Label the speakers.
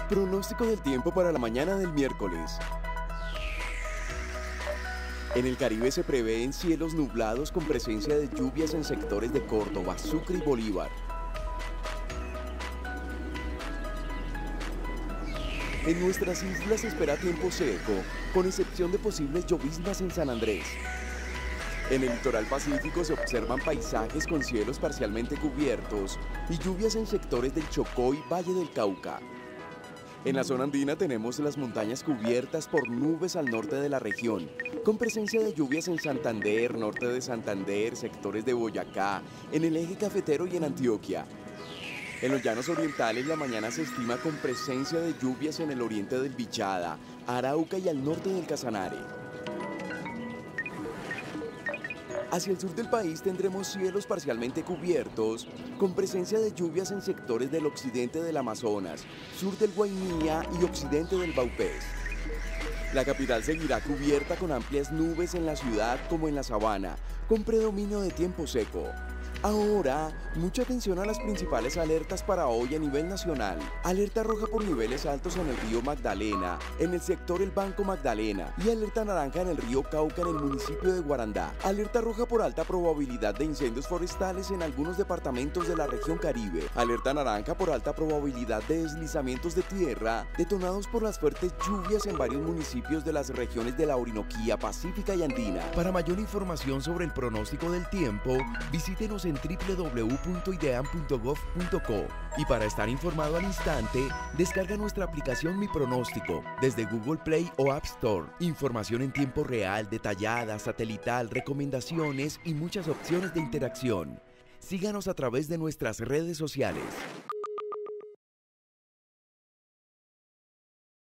Speaker 1: Pronóstico del tiempo para la mañana del miércoles. En el Caribe se prevén cielos nublados con presencia de lluvias en sectores de Córdoba, Sucre y Bolívar. En nuestras islas se espera tiempo seco, con excepción de posibles lloviznas en San Andrés. En el litoral pacífico se observan paisajes con cielos parcialmente cubiertos y lluvias en sectores del Chocó y Valle del Cauca. En la zona andina tenemos las montañas cubiertas por nubes al norte de la región, con presencia de lluvias en Santander, norte de Santander, sectores de Boyacá, en el eje cafetero y en Antioquia. En los llanos orientales la mañana se estima con presencia de lluvias en el oriente del Bichada, Arauca y al norte del Casanare. Hacia el sur del país tendremos cielos parcialmente cubiertos, con presencia de lluvias en sectores del occidente del Amazonas, sur del Guainía y occidente del Vaupés. La capital seguirá cubierta con amplias nubes en la ciudad como en la sabana, con predominio de tiempo seco. Ahora, mucha atención a las principales alertas para hoy a nivel nacional. Alerta roja por niveles altos en el río Magdalena, en el sector El Banco Magdalena, y alerta naranja en el río Cauca en el municipio de Guarandá. Alerta roja por alta probabilidad de incendios forestales en algunos departamentos de la región Caribe. Alerta naranja por alta probabilidad de deslizamientos de tierra detonados por las fuertes lluvias en varios municipios de las regiones de la Orinoquía, Pacífica y Andina. Para mayor información sobre el pronóstico del tiempo, visítenos en www.ideam.gov.co y para estar informado al instante, descarga nuestra aplicación Mi Pronóstico desde Google Play o App Store. Información en tiempo real, detallada, satelital, recomendaciones y muchas opciones de interacción. Síganos a través de nuestras redes sociales.